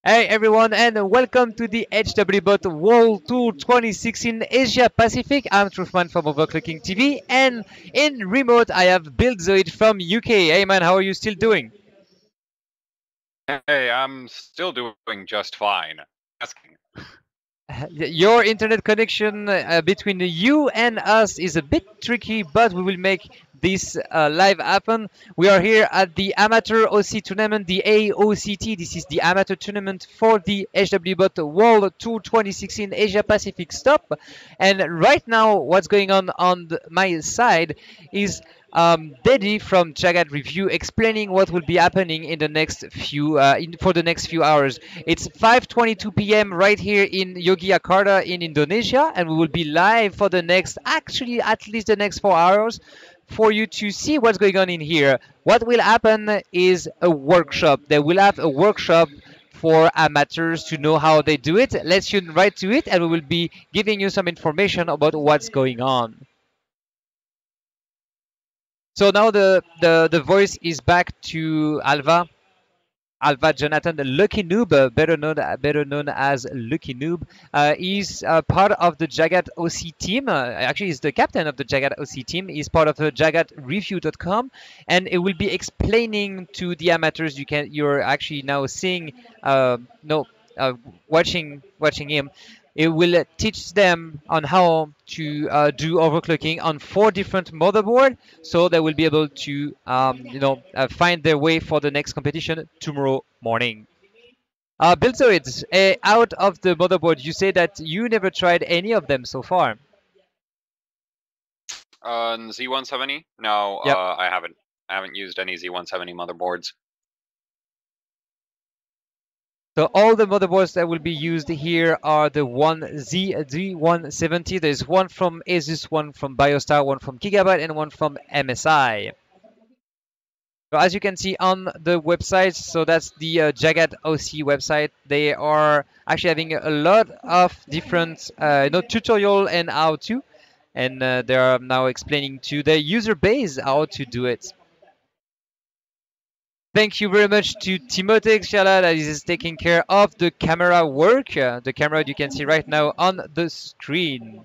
Hey everyone, and welcome to the HWBOT World Tour 2016 Asia Pacific. I'm Truthman from OverClocking-TV, and in remote I have Zoid from UK. Hey man, how are you still doing? Hey, I'm still doing just fine. Asking. Your internet connection between you and us is a bit tricky, but we will make this live happen. We are here at the Amateur OC tournament, the AOCT. This is the amateur tournament for the HWBOT World Tour 2016 Asia Pacific stop. And right now, what's going on my side is Dedy from Jagat Review explaining what will be happening in the next few for the next few hours. It's 5:22 p.m. right here in Yogyakarta in Indonesia, and we will be live for the next, actually at least the next 4 hours, for you to see what's going on in here. What will happen is a workshop. They will have a workshop for amateurs to know how they do it. Let's tune right to it, and we will be giving you some information about what's going on. So now the voice is back to Alva Jonathan, the Lucky Noob, better known as Lucky Noob. He's part of the Jagat OC team. Actually, he's the captain of the Jagat OC team. He's part of the JagatReview.com, and it will be explaining to the amateurs. You're actually now seeing, watching him. It will teach them on how to do overclocking on 4 different motherboards, so they will be able to find their way for the next competition tomorrow morning. Bilzoid, out of the motherboard, you say that you never tried any of them so far. Z170? No, yep. I haven't used any Z170 motherboards. So all the motherboards that will be used here are the Z170. There's one from Asus, one from Biostar, one from Gigabyte, and one from MSI. So as you can see on the website, so that's the Jagat OC website. They are actually having a lot of different tutorial and how to, and they are now explaining to the user base how to do it. Thank you very much to Timothée Xiala that is taking care of the camera work. The camera you can see right now on the screen.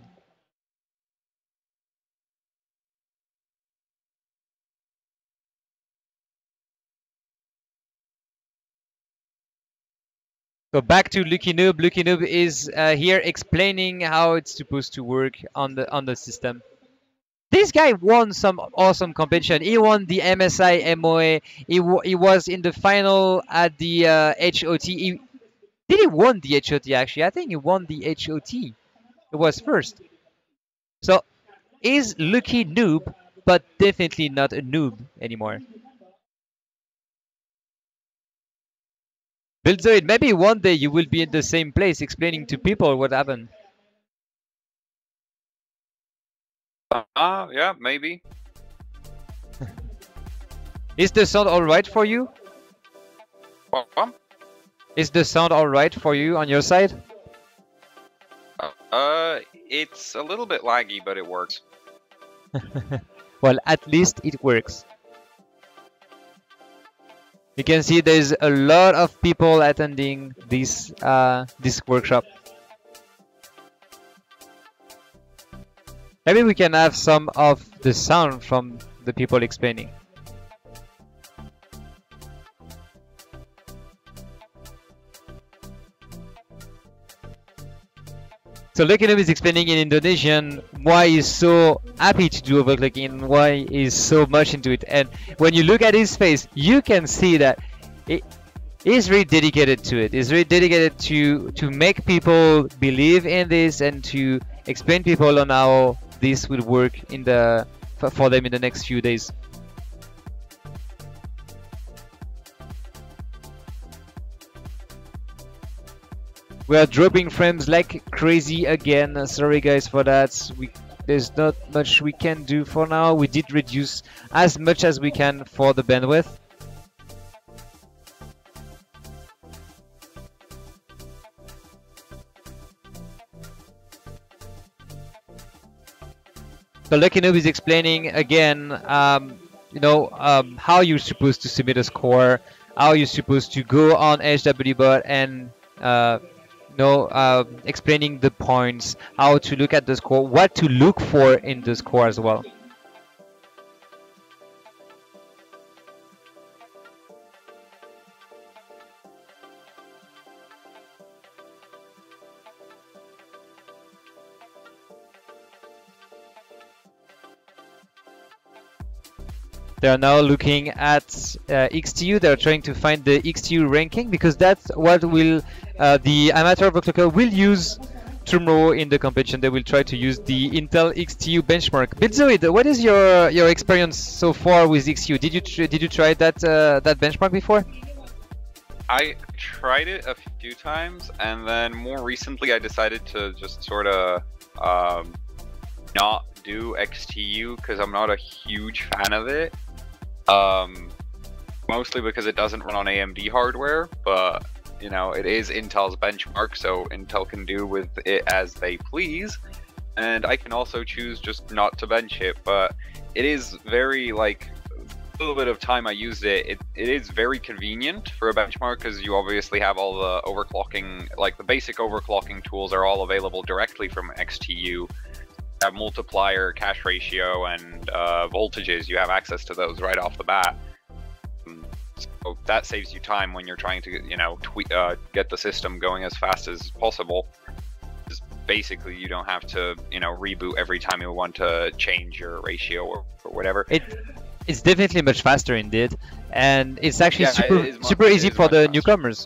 So back to Lucky Noob. Lucky Noob is here explaining how it's supposed to work on the system. This guy won some awesome competition. He won the MSI MOA. He was in the final at the HOT. Did he won the HOT actually? I think he won the HOT. It was first. So he's Lucky Noob, but definitely not a noob anymore. Bilzoid, maybe one day you will be in the same place explaining to people what happened. Yeah, maybe. Is the sound alright for you? What? Is the sound alright for you on your side? It's a little bit laggy, but it works. Well, at least it works. You can see there's a lot of people attending this workshop. Maybe we can have some of the sound from the people explaining. So Lucky Noob is explaining in Indonesian why he's so happy to do overclocking and why he's so much into it. And when you look at his face, you can see that he's really dedicated to it. He's really dedicated to make people believe in this and to explain people on how this will work for them in the next few days. We are dropping frames like crazy again. Sorry guys for that. There's not much we can do for now. We did reduce as much as we can for the bandwidth. So Lucky Noob is explaining again, how you're supposed to submit a score, how you're supposed to go on HWBOT and explaining the points, how to look at the score, what to look for in the score as well. They are now looking at XTU. They're trying to find the XTU ranking because that's what will the amateur overclocker will use tomorrow in the competition. They will try to use the Intel XTU benchmark. Bitzoid, what is your experience so far with XTU? Did you try that that benchmark before? I tried it a few times, and then more recently I decided to just sort of not do XTU because I'm not a huge fan of it. Mostly because it doesn't run on AMD hardware, but you know, it is Intel's benchmark, so Intel can do with it as they please, and I can also choose just not to bench it. But it is very, like, a little bit of time I used it, it is very convenient for a benchmark because you obviously have all the overclocking, like the basic overclocking tools are all available directly from XTU. Have multiplier, cache ratio, and voltages. You have access to those right off the bat. So that saves you time when you're trying to, you know, get the system going as fast as possible. Just basically, you don't have to, you know, reboot every time you want to change your ratio or whatever. It's definitely much faster indeed, and it's actually super easy for the newcomers.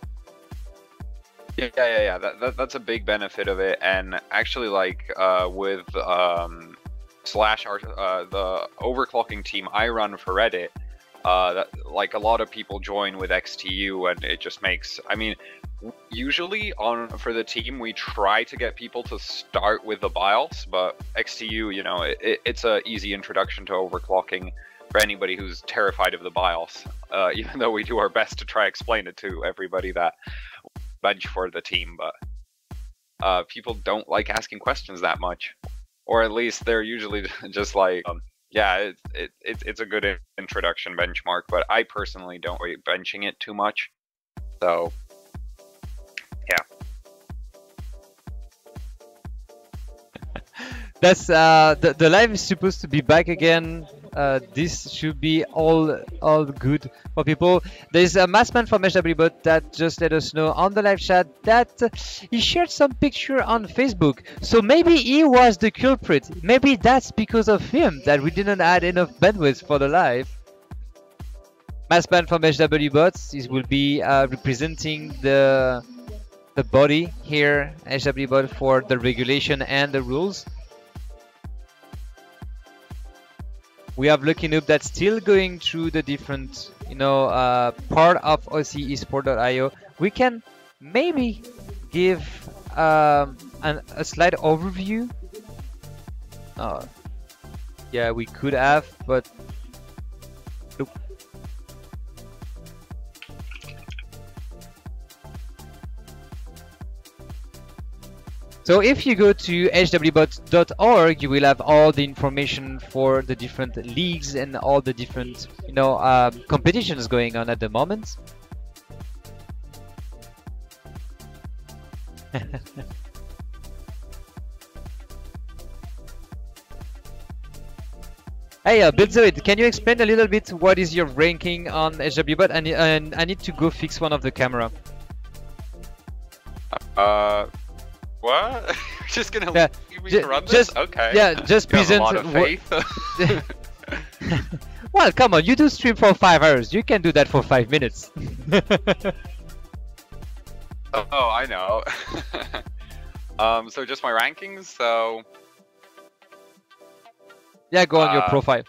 Yeah. That's a big benefit of it, and actually, like with the overclocking team I run for Reddit, that like a lot of people join with XTU, and it just makes. I mean, usually for the team we try to get people to start with the BIOS, but XTU, you know, it's a easy introduction to overclocking for anybody who's terrified of the BIOS. Even though we do our best to try explain it to everybody that bench for the team, but people don't like asking questions that much, or at least they're usually just like, yeah, it's a good introduction benchmark, but I personally don't rate benching it too much. So yeah. That's the live is supposed to be back again. This should be all good for people. There's a Massman from HWBOT that just let us know on the live chat that he shared some picture on Facebook. So maybe he was the culprit. Maybe that's because of him that we didn't add enough bandwidth for the live. Massman from HWBOT, he will be representing the body here, HWBOT, for the regulation and the rules. We have Lucky Noob that's still going through the different, you know, part of OCEsport.io. We can maybe give a slight overview. Yeah, we could have, but nope. So if you go to hwbot.org, you will have all the information for the different leagues and all the different, you know, competitions going on at the moment. Hey, Bitzoid, can you explain a little bit what is your ranking on HWBOT? And I need to go fix one of the camera. What? You're just gonna leave me to run this? Okay. Yeah, just present. A lot of faith. Well, come on, you do stream for 5 hours. You can do that for 5 minutes. Oh, I know. So just my rankings. So yeah, go on your profile.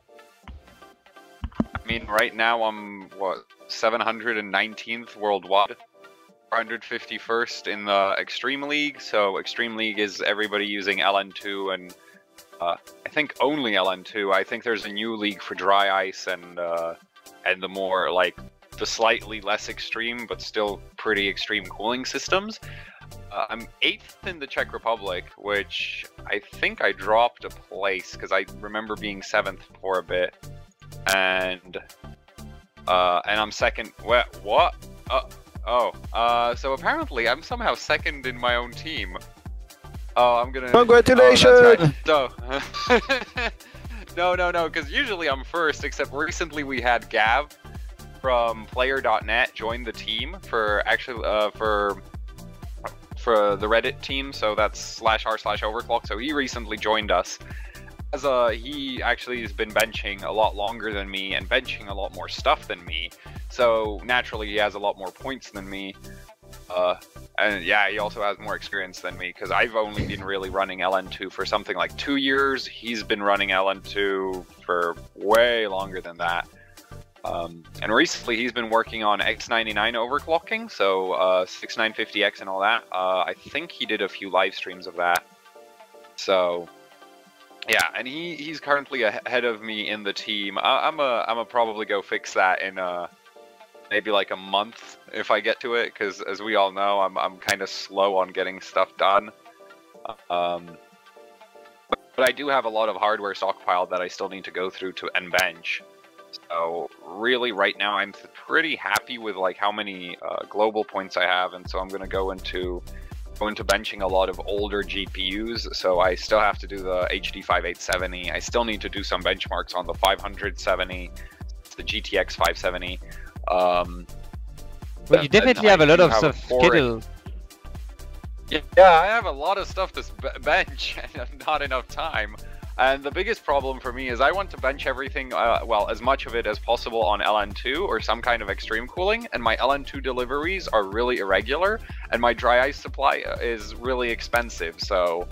I mean, right now I'm what, 719th worldwide. 151st in the Extreme League. So Extreme League is everybody using LN2 and I think only LN2. I think there's a new league for dry ice and the more like the slightly less extreme but still pretty extreme cooling systems. I'm 8th in the Czech Republic, which I think I dropped a place because I remember being 7th for a bit. And And I'm second. What? So apparently I'm somehow second in my own team. Oh, I'm gonna. Congratulations! Oh, that's right. So, no, because usually I'm first. Except recently we had Gav from Player.net join the team for the Reddit team. So that's /r/overclock. So he recently joined us. As he actually has been benching a lot longer than me and benching a lot more stuff than me. So naturally he has a lot more points than me. And yeah, he also has more experience than me because I've only been really running LN2 for something like 2 years. He's been running LN2 for way longer than that. And recently he's been working on X99 overclocking, so 6950X and all that. I think he did a few live streams of that. So yeah, and he's currently ahead of me in the team. I'm a probably go fix that in maybe like a month if I get to it, because as we all know, I'm kind of slow on getting stuff done. But I do have a lot of hardware stockpiled that I still need to go through and bench. So really, right now, I'm pretty happy with like how many global points I have, and so I'm gonna go into benching a lot of older GPUs. So I still have to do the HD 5870. I still need to do some benchmarks on the 570, the GTX 570. Well, you definitely have a lot of stuff scheduled. Yeah, I have a lot of stuff to bench and not enough time. And the biggest problem for me is I want to bench everything, well, as much of it as possible on LN2 or some kind of extreme cooling, and my LN2 deliveries are really irregular, and my dry ice supply is really expensive, so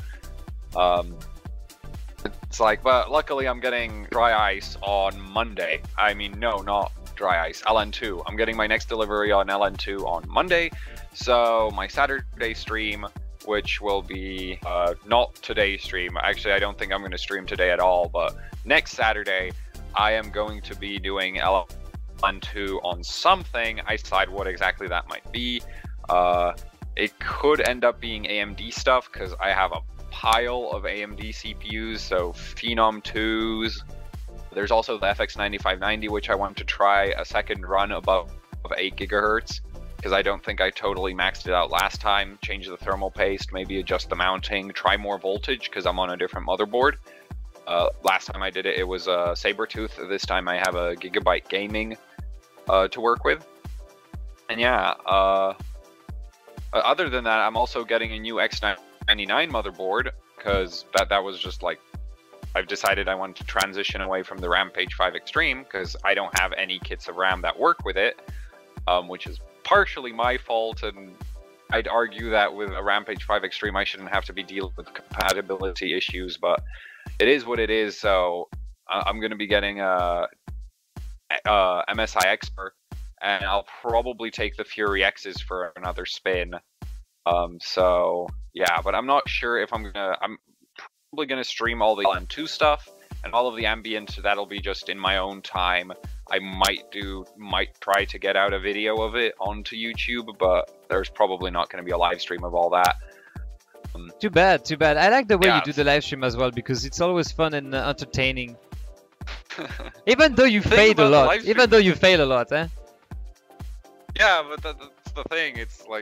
it's like, but luckily I'm getting dry ice on Monday. I mean, no, not dry ice, LN2. I'm getting my next delivery on LN2 on Monday, so my Saturday stream, which will be not today's stream. Actually, I don't think I'm going to stream today at all, but next Saturday, I am going to be doing LN2 on something. I decide what exactly that might be. It could end up being AMD stuff, because I have a pile of AMD CPUs, so Phenom 2s. There's also the FX 9590, which I want to try a second run above 8 gigahertz. Because I don't think I totally maxed it out last time. Change the thermal paste, maybe adjust the mounting, try more voltage because I'm on a different motherboard. Last time I did it, it was a Sabertooth. This time I have a Gigabyte Gaming to work with. And yeah, other than that, I'm also getting a new X99 motherboard because that was just like, I've decided I want to transition away from the Rampage 5 Extreme because I don't have any kits of RAM that work with it, which is partially my fault, and I'd argue that with a Rampage 5 Extreme I shouldn't have to be dealing with compatibility issues, but it is what it is. So I'm going to be getting a MSI Expert, and I'll probably take the Fury X's for another spin. So yeah, but I'm not sure if I'm probably gonna stream all the LN2 stuff, and all of the ambient that'll be just in my own time. I might try to get out a video of it onto YouTube, but there's probably not going to be a live stream of all that. Too bad. I like the way you do the live stream as well, because it's always fun and entertaining. Even though you fail a lot. Eh? Yeah, but that's the thing. It's like,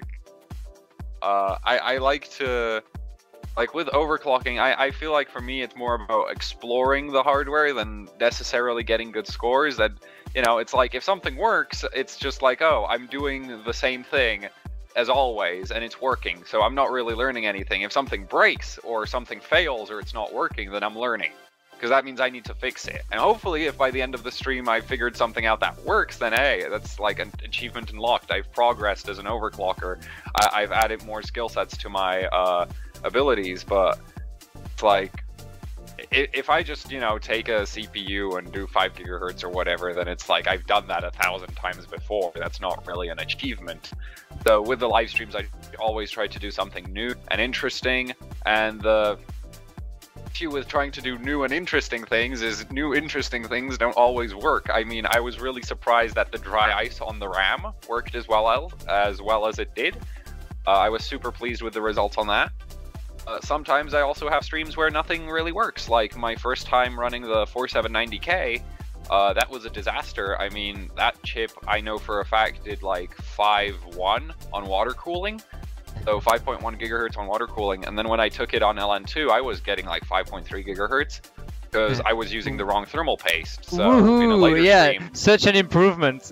I like to, like with overclocking, I feel like for me it's more about exploring the hardware than necessarily getting good scores. That, you know, it's like if something works, it's just like, oh, I'm doing the same thing as always and it's working, so I'm not really learning anything. If something breaks or something fails or it's not working, then I'm learning, because that means I need to fix it. And hopefully if by the end of the stream I figured something out that works, then hey, that's like an achievement unlocked. I've progressed as an overclocker. I've added more skill sets to my abilities. But it's like, if I just, you know, take a CPU and do 5 gigahertz or whatever, then it's like I've done that 1,000 times before. That's not really an achievement. So with the live streams, I always try to do something new and interesting, and the issue with trying to do new and interesting things is new interesting things don't always work. I mean, I was really surprised that the dry ice on the RAM worked as well as it did. I was super pleased with the results on that. Sometimes I also have streams where nothing really works, like my first time running the 4790K. that was a disaster. I mean, that chip I know for a fact did like 5.1 on water cooling. So 5.1 gigahertz on water cooling, and then when I took it on LN2, I was getting like 5.3 gigahertz because I was using the wrong thermal paste. So in a later stream, such an improvement.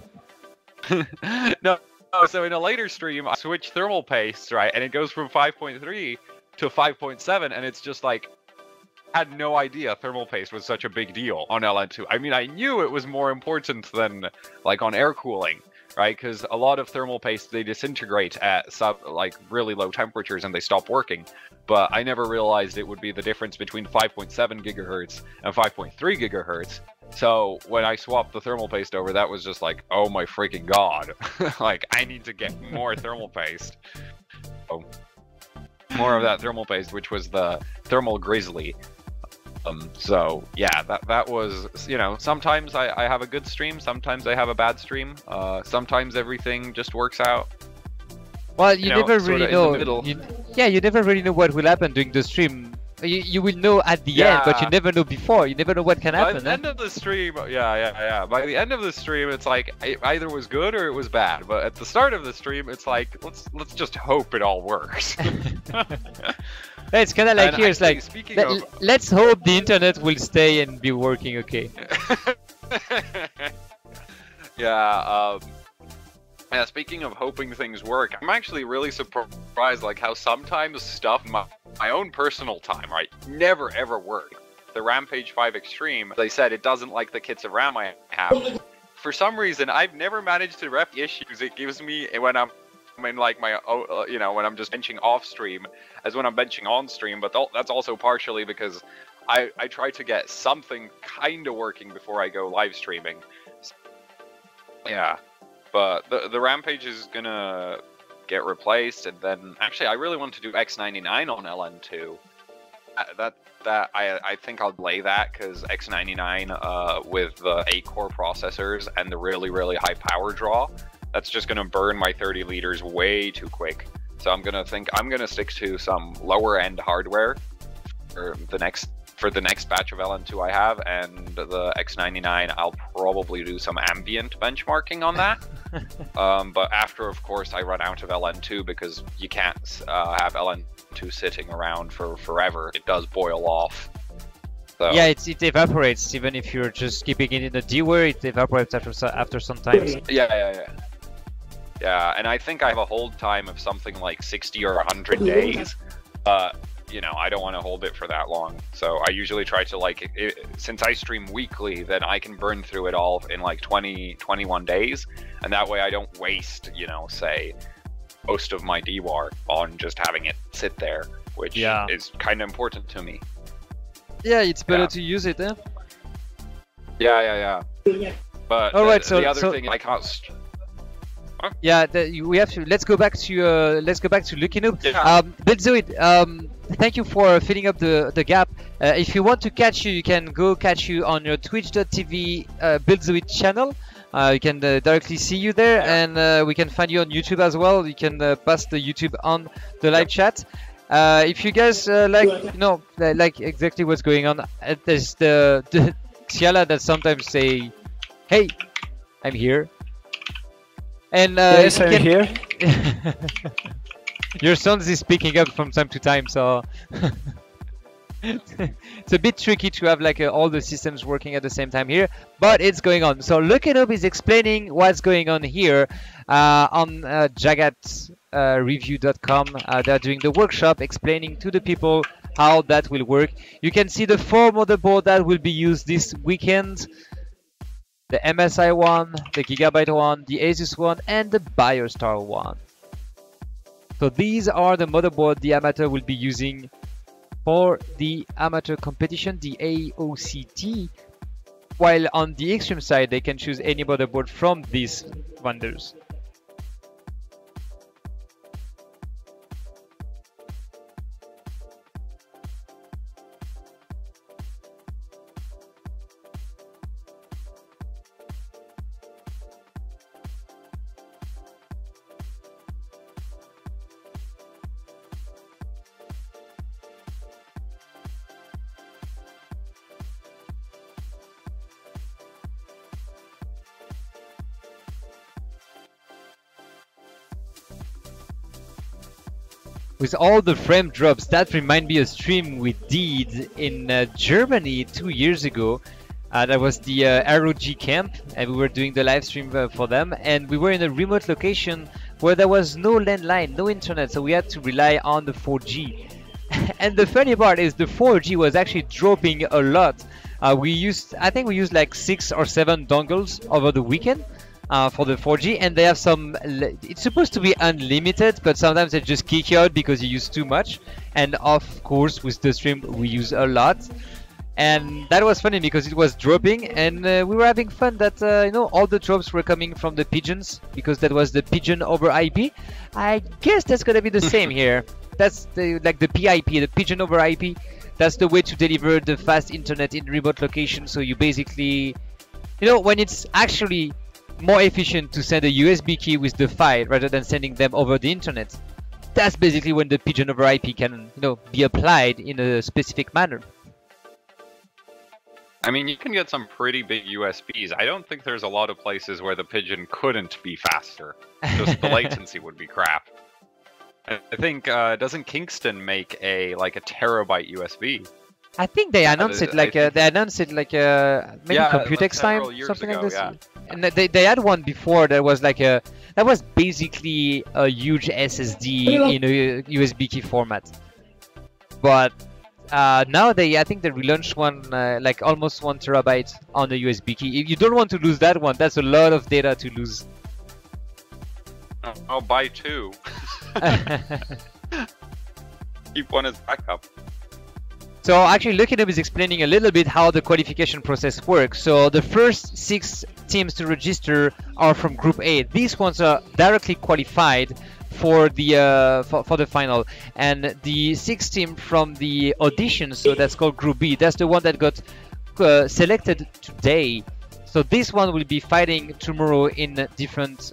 no, so in a later stream, I switched thermal paste, right, and it goes from 5.3 to 5.7, and it's just like, I had no idea thermal paste was such a big deal on LN2. I mean, I knew it was more important than like on air cooling. Right, because a lot of thermal paste, they disintegrate at really low temperatures and they stop working. But I never realized it would be the difference between 5.7 gigahertz and 5.3 gigahertz. So when I swapped the thermal paste over, that was just like, oh my freaking god! Like, I need to get more thermal paste. So, more of that thermal paste, which was the thermal grizzly. So yeah, that was, you know, sometimes I have a good stream, sometimes I have a bad stream, sometimes everything just works out. Well, you never really know. You never really know what will happen during the stream. You will know at the end, but you never know before. You never know what can happen. By the end of the stream, yeah. By the end of the stream, it's like it either was good or it was bad. But at the start of the stream, it's like let's just hope it all works. It's kind of like here. It's like let's hope the internet will stay and be working okay. Yeah. Yeah, speaking of hoping things work, I'm actually really surprised like how sometimes stuff my own personal time, right, never ever work. The Rampage 5 Extreme, they said it doesn't like the kits of RAM I have. For some reason, I've never managed to rep the issues it gives me when I'm in like my, you know, when I'm just benching off stream as when I'm benching on stream, but that's also partially because I try to get something kind of working before I go live streaming. Yeah. But the Rampage is gonna get replaced, and then actually I really want to do X99 on LN2. I think I'll delay that because X99 with the 8-core processors and the really high power draw, that's just gonna burn my 30 liters way too quick. So I'm gonna stick to some lower end hardware for the next batch of LN2 I have, and the X99 I'll probably do some ambient benchmarking on that. But after, of course, I run out of LN2 because you can't have LN2 sitting around for forever. It does boil off. So. Yeah, it evaporates even if you're just keeping it in the DWARE. It evaporates after some time. Yeah, and I think I have a hold time of something like 60 or 100 days. You know, I don't want to hold it for that long. So I usually try to, since I stream weekly, then I can burn through it all in like 21 days. And that way I don't waste, you know, say, most of my DWAR on just having it sit there, which is kind of important to me. Yeah, it's better to use it, eh? Yeah. But the other thing, I can't... Huh? Yeah, we have to. Let's go back to Lucky Noob. Yeah. Buildzoid, thank you for filling up the gap. If you want to catch you can go catch you on your twitch.tv Buildzoid channel. You can directly see you there, and we can find you on YouTube as well. You can pass the YouTube on the live chat. If you guys like exactly what's going on, there's the Xiala that sometimes say, "Hey, I'm here." And yes, I'm here. Your sons is picking up from time to time, so it's a bit tricky to have all the systems working at the same time here, but it's going on. So Lookin'Up is explaining what's going on here on Jagat review.com. They're doing the workshop explaining to the people how that will work. You can see the 4 motherboards that will be used this weekend. The MSI one, the Gigabyte one, the Asus one, and the BioStar one. So these are the motherboard the amateur will be using for the amateur competition, the AOCT. While on the extreme side, they can choose any motherboard from these vendors. with all the frame drops. That remind me of a stream we did in Germany 2 years ago. That was the ROG camp, and we were doing the live stream for them. And we were in a remote location where there was no landline, no internet, so we had to rely on the 4G. And the funny part is the 4G was actually dropping a lot. I think we used like 6 or 7 dongles over the weekend for the 4G, and they have some. It's supposed to be unlimited, but sometimes they just kick you out because you use too much. And of course, with the stream, we use a lot. And that was funny because it was dropping, and we were having fun that all the drops were coming from the pigeons because that was the pigeon over IP. I guess that's gonna be the same here. That's the PIP, the pigeon over IP. That's the way to deliver the fast internet in remote locations. So you basically, when it's actually more efficient to send a USB key with the file rather than sending them over the internet. That's basically when the pigeon over IP can, be applied in a specific manner. I mean, you can get some pretty big USBs. I don't think there's a lot of places where the pigeon couldn't be faster. Just the latency would be crap. I think, doesn't Kingston make a terabyte USB? I think they announced it maybe Computex time, something ago, like this. Yeah. And they had one before that was that was basically a huge SSD in a USB key format. But now I think they relaunched one almost 1 terabyte on the USB key. If you don't want to lose that one, that's a lot of data to lose. I'll buy 2. Keep one as backup. So actually, Lucky Noob is explaining a little bit how the qualification process works. So the first 6 teams to register are from Group A. These ones are directly qualified for the for the final, and the 6th team from the audition, so that's called Group B. That's the one that got selected today. So this one will be fighting tomorrow in different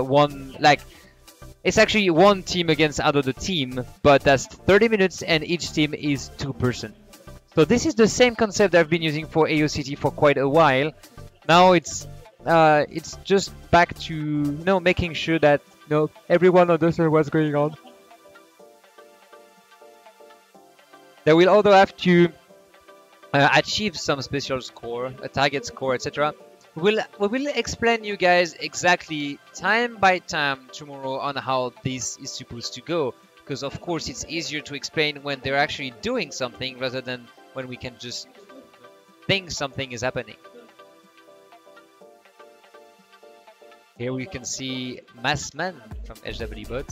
it's actually one team against another team, but that's 30 minutes, and each team is 2 person. So this is the same concept I've been using for AOCT for quite a while. Now it's just back to making sure that everyone understands what's going on. They will also have to achieve some special score, a target score, etc. We will explain you guys exactly time by time tomorrow on how this is supposed to go, because of course it's easier to explain when they're actually doing something rather than when we can just think something is happening. Here we can see Massman from HWBOT.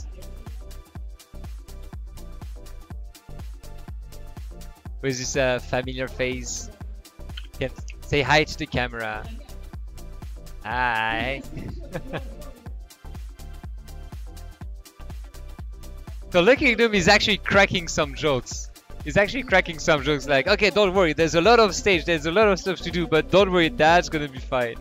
With this familiar face. Can say hi to the camera. Hi. So Lucky Noob is actually cracking some jokes. He's actually cracking some jokes like, okay, don't worry, there's a lot of stage, there's a lot of stuff to do, but don't worry, that's gonna be fine.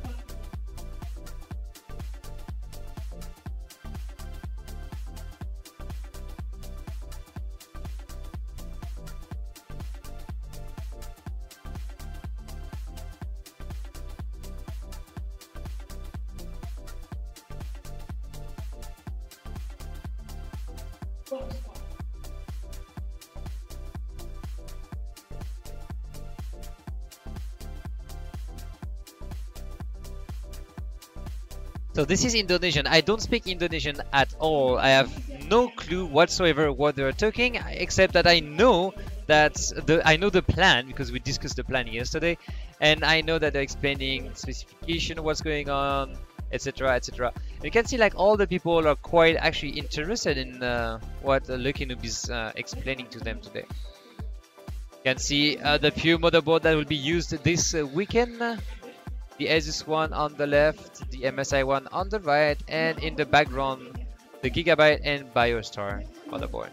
So this is Indonesian. I don't speak Indonesian at all. I have no clue whatsoever what they're talking, except that I know the plan because we discussed the plan yesterday, and I know that they're explaining specification of what's going on, etc., etc. You can see like all the people are quite actually interested in what Lucky Noob is explaining to them today. You can see the few motherboards that will be used this weekend. The Asus one on the left, the MSI one on the right, and in the background, the Gigabyte and BioStar motherboard.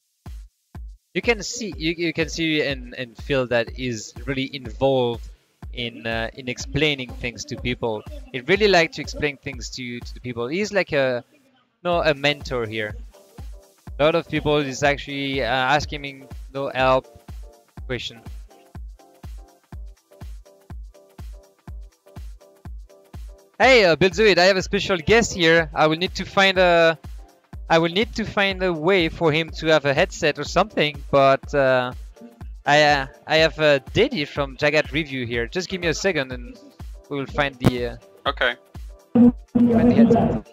You can see and feel that is really involved in explaining things to people. He really like to explain things to the people. He's like a mentor here. A lot of people is actually asking him no help question. Hey, Bilzuid, I have a special guest here. I will need to find a way for him to have a headset or something, but I have Dedy from Jagat Review here. Just give me a second and we will find the Okay. find the headset.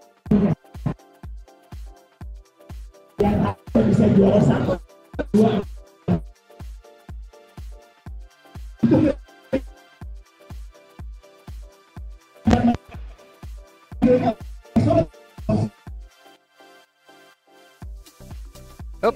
Oh.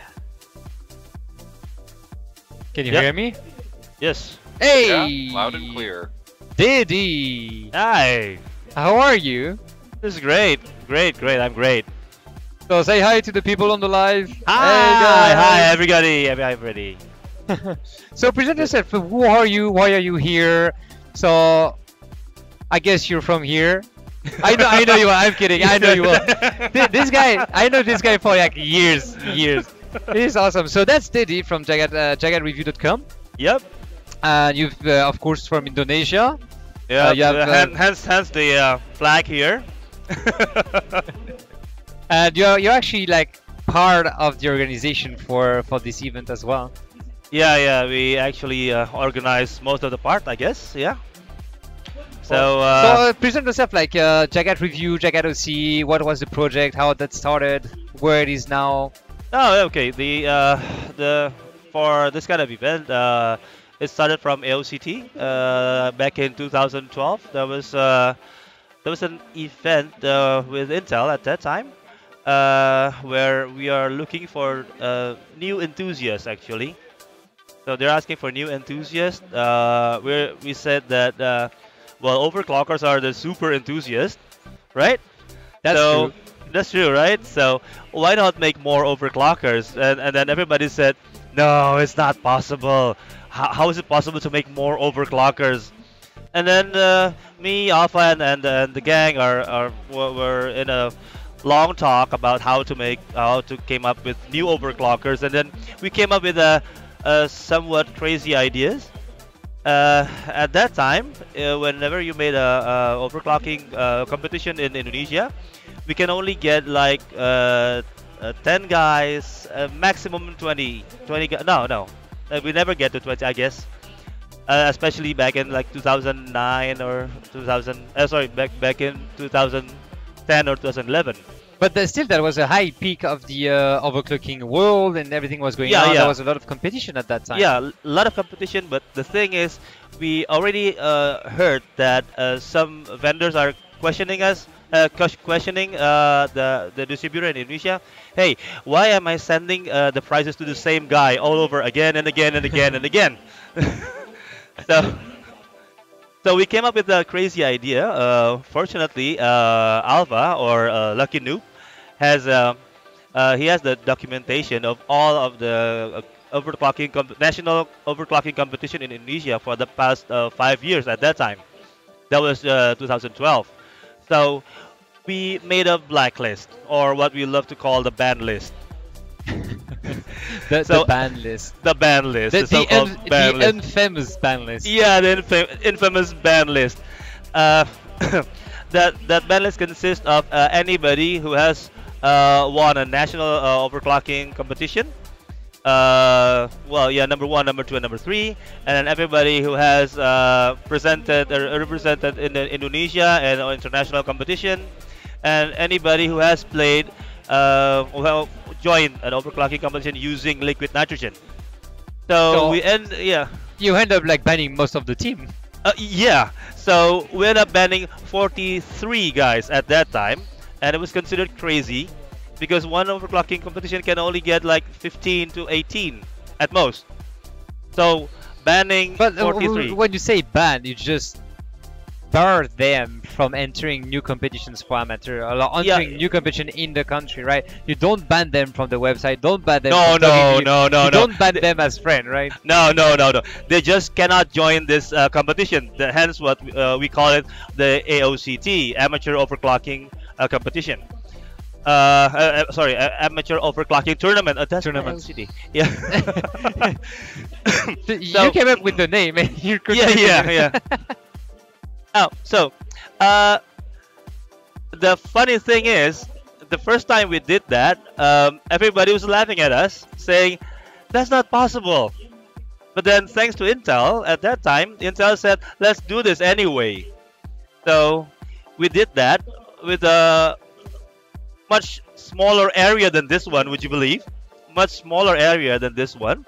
Can you hear me? Yes. Hey! Yeah, loud and clear. Dedy! Hi. How are you? This is great. Great. I'm great. So say hi to the people on the live. Hi. Hey Hi, guys! everybody. So present yourself. Who are you? Why are you here? So I guess you're from here. I know you are. I'm kidding. I know you are. This guy, I know this guy for like years. This is awesome. So that's Dedy from JagatReview.com. Yep. And you've of course from Indonesia. Yeah. you have, hence the flag here. And you're actually like part of the organization for this event as well. Yeah. We actually organize most of the part, I guess. Yeah. So. So present yourself like Jagat Review, Jagat OC. What was the project? How that started? Where it is now? Oh, okay. The for this kind of event, it started from AOCT back in 2012. There was an event with Intel at that time, where we are looking for new enthusiasts actually. So they're asking for new enthusiasts. We said that well, overclockers are the super enthusiasts, right? That's true. That's true, right? So why not make more overclockers? And then everybody said, no, it's not possible. How is it possible to make more overclockers? And then me, Alpha, and the gang were in a long talk about how to came up with new overclockers, and then we came up with a somewhat crazy ideas. At that time, whenever you made a overclocking competition in Indonesia, we can only get like 10 guys, maximum 20 no, we never get to 20, I guess. Especially back in like 2009 or 2000, sorry, back in 2010 or 2011. But still, that was a high peak of the overclocking world, and everything was going Yeah, on. yeah. There was a lot of competition at that time. Yeah, a lot of competition, but the thing is, we already heard that some vendors are questioning us, questioning the distributor in Indonesia. Hey, why am I sending the prices to the same guy all over again and again and again and again? So, so we came up with a crazy idea. Fortunately, Alva or Lucky Noob has he has the documentation of all of the national overclocking competition in Indonesia for the past 5 years. At that time, that was 2012. So we made a blacklist, or what we love to call the ban list. The ban list. The ban list. The, The so-called ban the list. infamous ban list. Yeah, the infamous ban list. Uh, that ban list consists of anybody who has won a national overclocking competition. Well, yeah, number 1, number 2, and number 3, and then everybody who has presented or represented in the Indonesia and international competition, and anybody who has played, well, joined an overclocking competition using liquid nitrogen. So You end up like banning most of the team. Yeah. So we ended up banning 43 guys at that time, and it was considered crazy because one overclocking competition can only get like 15 to 18 at most. So banning But 43. when you say ban, you just bar them from entering new competitions for amateur, or entering new competition in the country, right? You don't ban them from the website. Don't ban them. No, from no, talking to you. no, no, You no. don't ban them as friend, right? No, no, no, no. They just cannot join this competition. Hence, what we call it the AOCT, Amateur Overclocking Competition. Sorry, Amateur Overclocking Tournament. That's Tournaments. AOCT. Yeah. You came up with the name. And you're yeah. Oh, so the funny thing is, the first time we did that, everybody was laughing at us, saying, "That's not possible." But then, thanks to Intel, at that time, Intel said, "Let's do this anyway." So we did that with a much smaller area than this one. Would you believe? Much smaller area than this one.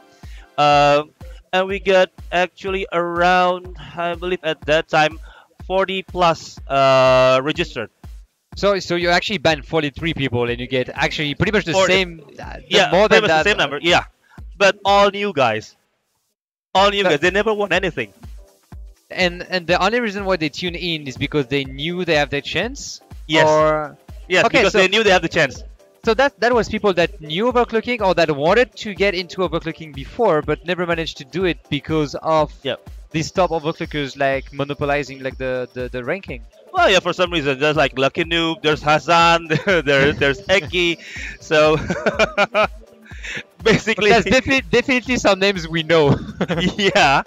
And we got actually around, I believe at that time, 40 plus registered. So you actually banned 43 people, and you get actually pretty much the 40. same. Yeah, more pretty than much that. the same number. Yeah, but all new guys. All new guys. They never won anything. And the only reason why they tune in is because they knew they have the chance. Yes. Or Yes, okay, because so, they knew they had the chance. So that was people that knew overclocking or that wanted to get into overclocking before, but never managed to do it because of these top overclockers like monopolizing like the ranking. Well, yeah, for some reason there's like Lucky Noob, there's Hassan, there's Eki, so basically But there's definitely some names we know. yeah.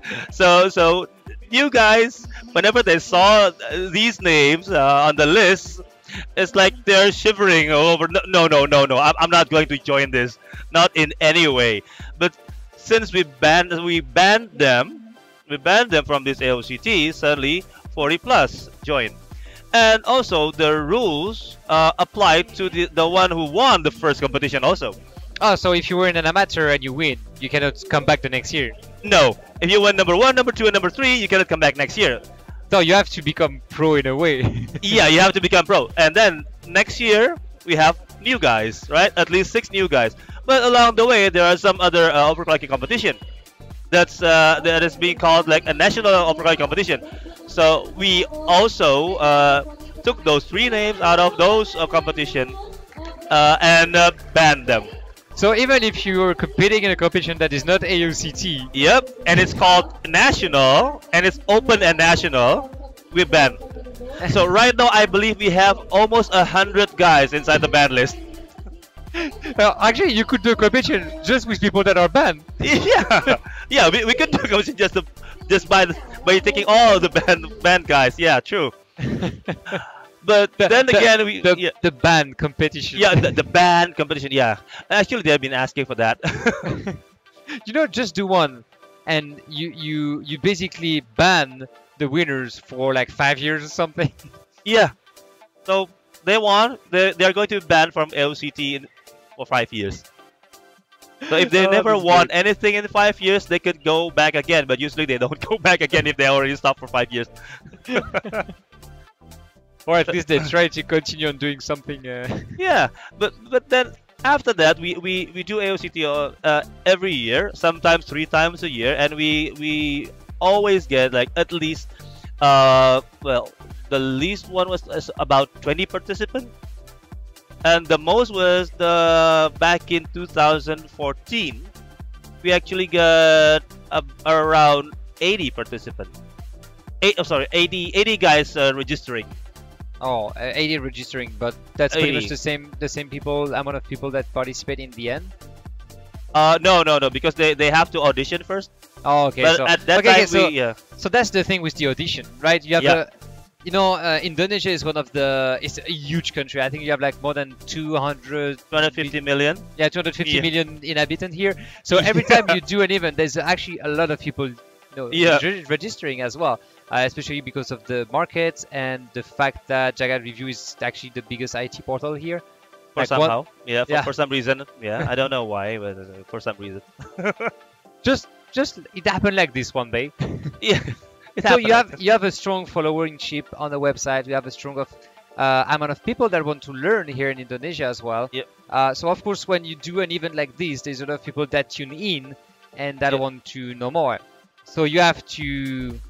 So you guys, whenever they saw these names on the list, it's like they're shivering over. No. I'm not going to join this, not in any way. But since we banned them from this AOCT, suddenly 40 plus joined. And also the rules apply to the one who won the first competition also. Oh, so if you were in an amateur and you win, you cannot come back the next year. No, if you win number 1, number 2, and number 3, you cannot come back next year. So you have to become pro in a way. Yeah, you have to become pro. And then next year we have new guys, right? At least 6 new guys. But along the way there are some other overclocking competition. That is being called like a national overclocking competition. So we also took those 3 names out of those competition and banned them. So even if you're competing in a competition that is not AOCT, yep, and it's called national, and it's open and national, we ban. So right now, I believe we have almost 100 guys inside the ban list. Actually, you could do a competition just with people that are banned. Yeah, we could do a competition just by taking all the banned guys. Yeah, true. But then again, the band competition. Yeah, the band competition. Yeah, actually, they've been asking for that. Just do one, and you basically ban the winners for like 5 years or something. Yeah. So they won. They are going to be banned from AOCT for 5 years. So if they never won anything in 5 years, they could go back again. But usually they don't go back again if they already stopped for 5 years. Or at least they try to continue on doing something. Yeah, but then after that we do AOCT every year, sometimes 3 times a year, and we always get like at least well, the least one was about 20 participants, and the most was back in 2014. We actually got around 80 participants. 80 guys registering. Oh, 80 registering, but that's pretty 80. much the same amount of people that participate in the end. No, because they have to audition first. Oh, okay. But so at that time, so that's the thing with the audition, right? You have Indonesia is it's a huge country. I think you have like more than 250 million. Yeah, 250 million inhabitants here. So every time you do an event, there's actually a lot of people registering as well, especially because of the markets and the fact that Jagat Review is actually the biggest IT portal here. For some reason. Yeah, I don't know why, but for some reason. just it happened like this one day. Yeah. So you have a strong followership on the website. We have a strong amount of people that want to learn here in Indonesia as well. Yep. So of course, when you do an event like this, there's a lot of people that tune in and that want to know more. So you have to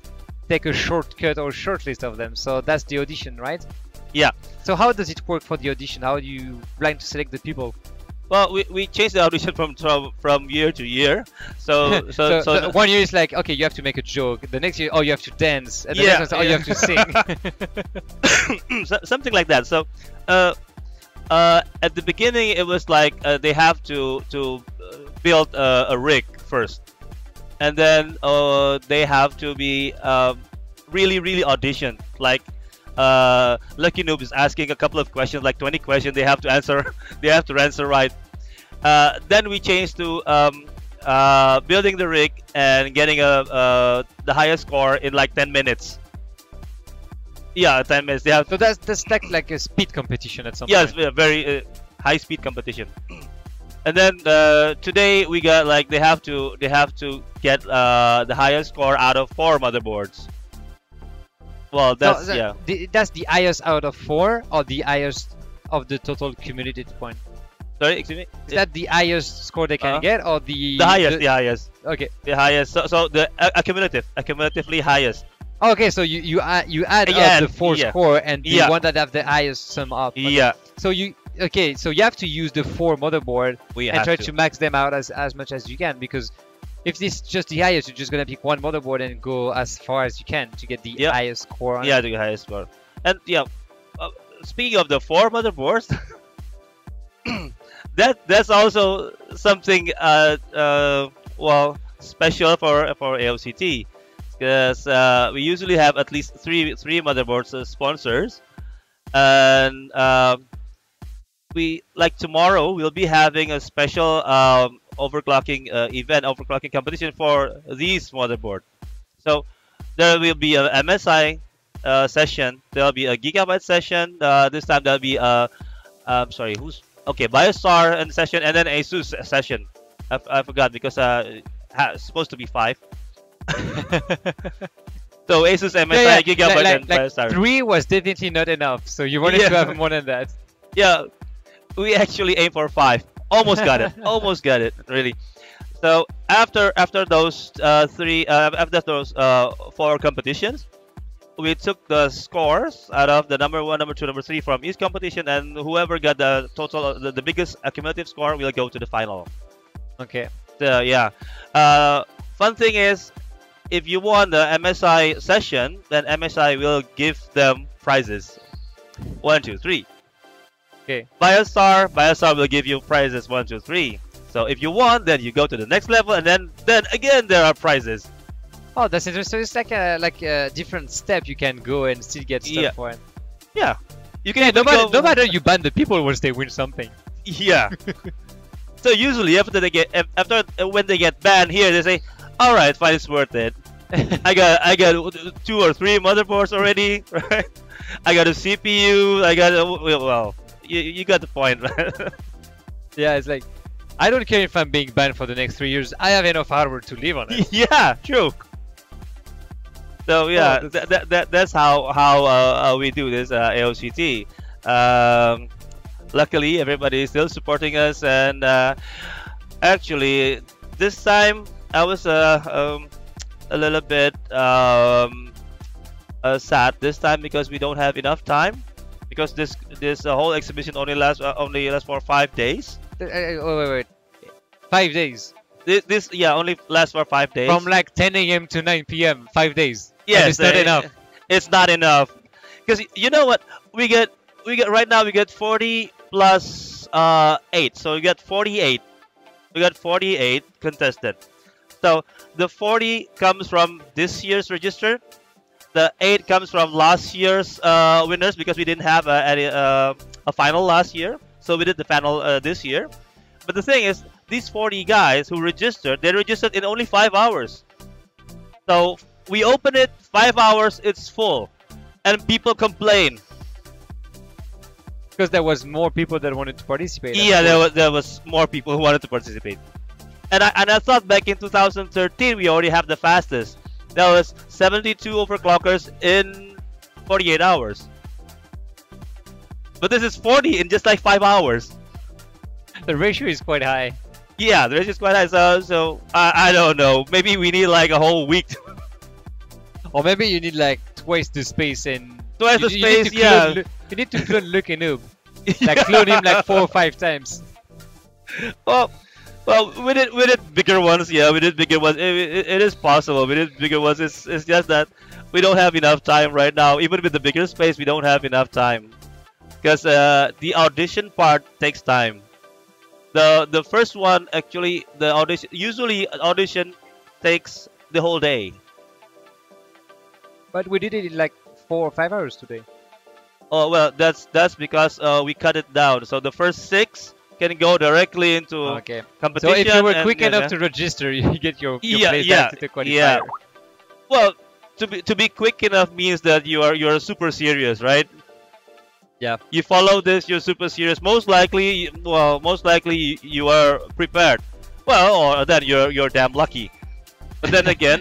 take a shortcut or short list of them. So that's the audition, right? Yeah. So how does it work for the audition? How do you plan to select the people? Well, we changed the audition from year to year. So So 1 year is like, okay, you have to make a joke. The next year, oh, you have to dance. And the Yeah, next one, oh, you yeah. have to sing. something like that. So at the beginning, it was like they have to build a rig first, and then they have to be really auditioned. Like Lucky Noob is asking a couple of questions, like 20 questions. They have to answer. They have to answer right. Then we changed to building the rig and getting the highest score in like 10 minutes. Yeah, 10 minutes. They have. So that's like a speed competition at some Yes, point. a very high speed competition. And then today we got like they have to get the highest score out of 4 motherboards. Well, that's So yeah. that's the highest out of 4 or the highest of the total cumulative point? Sorry, excuse me. Is that the highest score they can get or the The highest, Okay. the highest. So the accumulatively highest. Okay, so you add Yeah, up the 4 yeah. score and the Yeah. one that have the highest sum up. Okay. Yeah, So you have to use the 4 motherboard we and have try to. to max them out as much as you can, because if this is just the highest, you're just gonna pick one motherboard and go as far as you can to get the Yep. highest score on Yeah, it. the highest score. And yeah, speaking of the 4 motherboards, that's also something well special for AOCT, because we usually have at least three motherboards as sponsors, and we like tomorrow we'll be having a special overclocking event, overclocking competition for these motherboard. So there will be a MSI session, there'll be a Gigabyte session, this time there'll be a sorry, who's okay, Biostar and session, and then Asus session. I forgot because it's supposed to be 5. So Asus, MSI, Gigabyte, and Biostar. 3 was definitely not enough, so you wanted Yeah. to have more than that. Yeah, we actually aim for 5. Almost got it. Almost got it. Really. So after those 4 competitions, we took the scores out of the number 1, number 2, number 3 from each competition, and whoever got the total, the biggest accumulative score, will go to the final. Okay. So yeah. Fun thing is, if you won the MSI session, then MSI will give them prizes. 1, 2, 3. Okay. Biostar will give you prizes 1, 2, 3. So if you won, then you go to the next level, and then again there are prizes. Oh, that's interesting. So it's like a different step you can go and still get stuff Yeah. for it. Yeah, you can Yeah, even no go. matter you ban the people once they win something. Yeah. So usually after when they get banned here, they say, "All right, fine, it's worth it. I got 2 or 3 motherboards already, right? I got a CPU. I got well, you got the point, right?" Yeah, it's like, I don't care if I'm being banned for the next 3 years. I have enough hardware to live on it. Yeah, true. So yeah, Oh, that's how we do this AOCT. Luckily, everybody is still supporting us, and actually, this time I was a little bit sad this time because we don't have enough time, because this whole exhibition only lasts for 5 days. Wait. 5 days. This only lasts for 5 days. From like 10 a.m. to 9 p.m. 5 days. Yes, And it's not enough. It's not enough, because you know what, we get right now, we get 40 plus 8, so we got 48. We got 48 contested. So the 40 comes from this year's register. The 8 comes from last year's winners, because we didn't have a final last year, so we did the final this year. But the thing is, these 40 guys who registered, they registered in only 5 hours. So we open it 5 hours, it's full, and people complain. Because there was more people that wanted to participate. Yeah, there was more people who wanted to participate. And I thought back in 2013 we already have the fastest. That was 72 overclockers in 48 hours. But this is 40 in just like 5 hours. The ratio is quite high. Yeah, the ratio is quite high. So I don't know. Maybe we need like a whole week. Or maybe you need like twice the space and Twice the you need space, to yeah. you need to clone Luke and Noob. Like clone him like 4 or 5 times. Well, we did bigger ones. Yeah, we did bigger ones. It is possible. We did bigger ones. It's just that we don't have enough time right now. Even with the bigger space, we don't have enough time because the audition part takes time. The first one actually, the audition usually audition takes the whole day. But we did it in like 4 or 5 hours today. Oh well, that's because we cut it down. So the first 6 can go directly into Okay. competition. So if you were and- quick and, enough to register, you get your Yeah, place yeah, back to the qualifier. yeah. Well, to be quick enough means that you're super serious, right? Yeah. You follow this, you're super serious. Most likely, you are prepared. Well, or then you're damn lucky. But then again,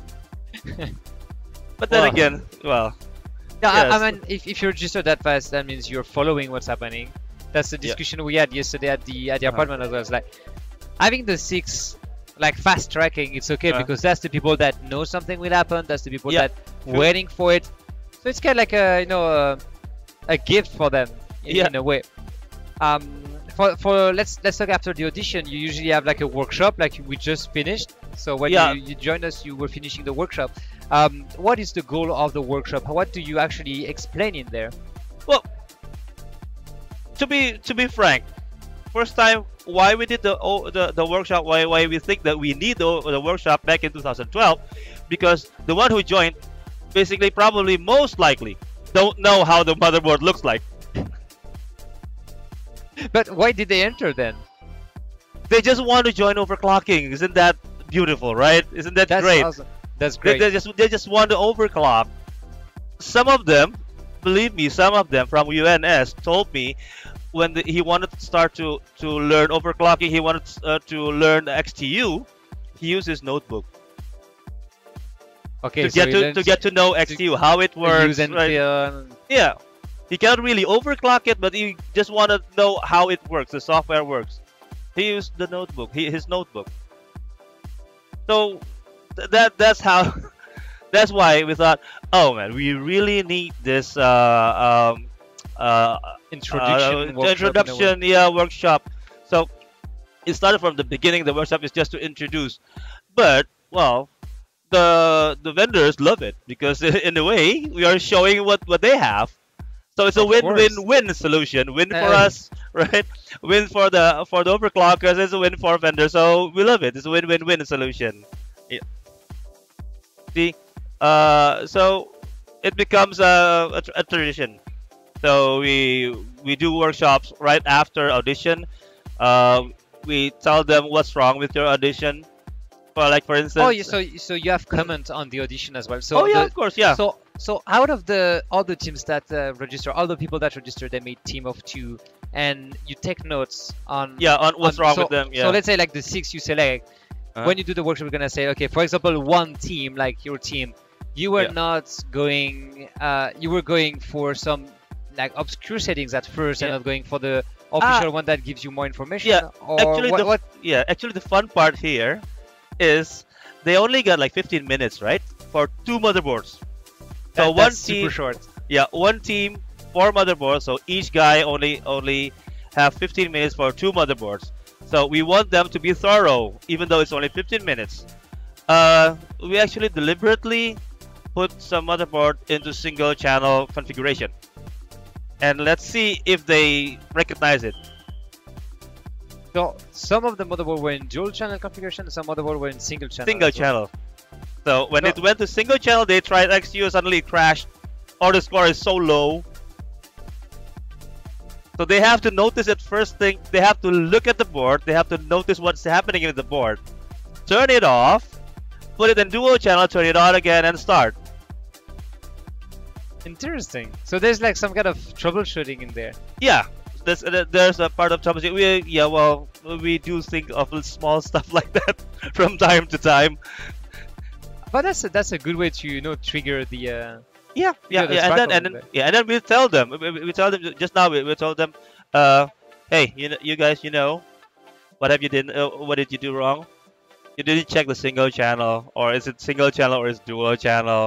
well, Yeah, yes. I mean, if you register that fast, that means you're following what's happening. That's the discussion we had yesterday at the apartment as well. It's like having the 6 like fast tracking, it's okay because that's the people that know something will happen. That's the people that waiting for it. So it's kind of like a a gift for them in a way. For let's talk after the audition. You usually have like a workshop, like we just finished. So when you joined us, you were finishing the workshop. What is the goal of the workshop? What do you actually explain in there? Well, to be frank, first time why we did the workshop, why we think that we need the workshop back in 2012, because the one who joined basically probably most likely don't know how the motherboard looks like. But why did they enter then? They just want to join overclocking. Isn't that beautiful, right? Isn't that That's great? awesome. That's great. They just want to overclock. Some of them, believe me, some of them from UNS told me when he wanted to start to learn overclocking, he wanted to learn XTU, he used his notebook. Okay, to get to know XTU, how it works. Use and right? feel. Yeah, he cannot really overclock it, but he just want to know how it works, the software works. He used the notebook, his notebook. So that's how. That's why we thought, oh man, we really need this Introduction workshop. So it started from the beginning. The workshop is just to introduce, but well, the vendors love it because in a way we are showing what they have. So it's a win-win-win solution. Win for us, right? Win for the overclockers. It's a win for vendors. So we love it. It's a win-win-win solution. Yeah. See, so it becomes a tradition. So we do workshops right after audition. We tell them what's wrong with your audition. For instance. Oh, so you have comment on the audition as well. So of course, yeah. So out of all the teams that register, all the people that register, they made team of 2, and you take notes on what's wrong with them. Yeah. So let's say like the 6 you select. When you do the workshop, we're gonna say, okay, for example, one team, like your team, you were not going, you were going for some like obscure settings at first, and not going for the official one that gives you more information. Yeah, or actually the fun part here is they only got like 15 minutes, right, for 2 motherboards. So one team, super short. Yeah, one team, 4 motherboards. So each guy only have 15 minutes for 2 motherboards. So we want them to be thorough, even though it's only 15 minutes. We actually deliberately put some motherboard into single channel configuration, and let's see if they recognize it. So some of the motherboard were in dual channel configuration, some motherboard were in single channel. Single channel. So when it went to single channel, they tried XU, suddenly it crashed, or the score is so low. So they have to notice it first thing. They have to look at the board. They have to notice what's happening in the board. Turn it off, put it in dual channel, turn it on again, and start. Interesting. So there's like some kind of troubleshooting in there. Yeah, there's a part of troubleshooting. We do think of small stuff like that from time to time. But that's a good way to trigger the. And then we tell them. We tell them just now. We told them, hey, you guys, what have you did? What did you do wrong? You didn't check the single channel, or is it single channel or is dual channel?